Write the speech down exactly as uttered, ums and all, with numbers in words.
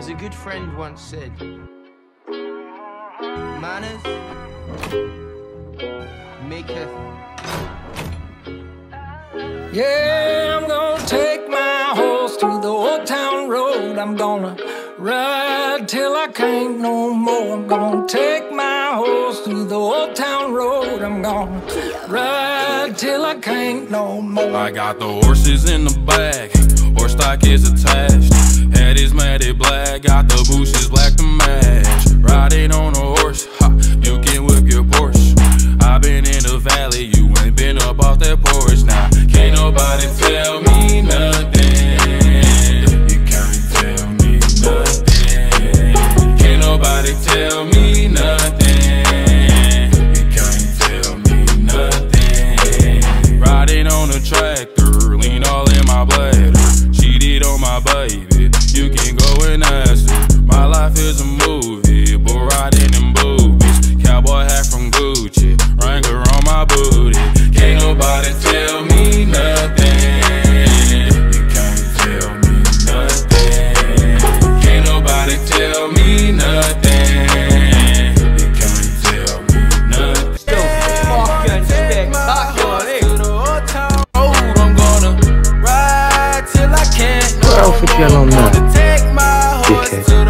As a good friend once said, manners maketh. Yeah, I'm gonna take my horse to the old town road. I'm gonna ride till I can't no more. I'm gonna take my horse to the old town road. I'm gonna ride till I can't no more. I got the horses in the back, horse stock is attached. Head is matted black, got the bushes black to match. Riding on a horse, ha, you can whip your Porsche. I been in the valley, you ain't been up off that porch. Now, can't nobody tell me nothing. You can't tell me nothing. Can't nobody tell me nothing. You can't tell me nothing. Riding on a tractor, lean all in my bladder. Cheated on my baby, you can go and ask her. My life is a movie, but riding in boobies. Cowboy hat from Gucci, Wrangler on my booty. Can't nobody tell me nothing. You can't tell me nothing. Can't nobody tell me nothing. You can't tell me nothing. Still fucking spectacular. I'm gonna ride till I can't no What else would you get on more. that? Gonna take my horse Dickhead. to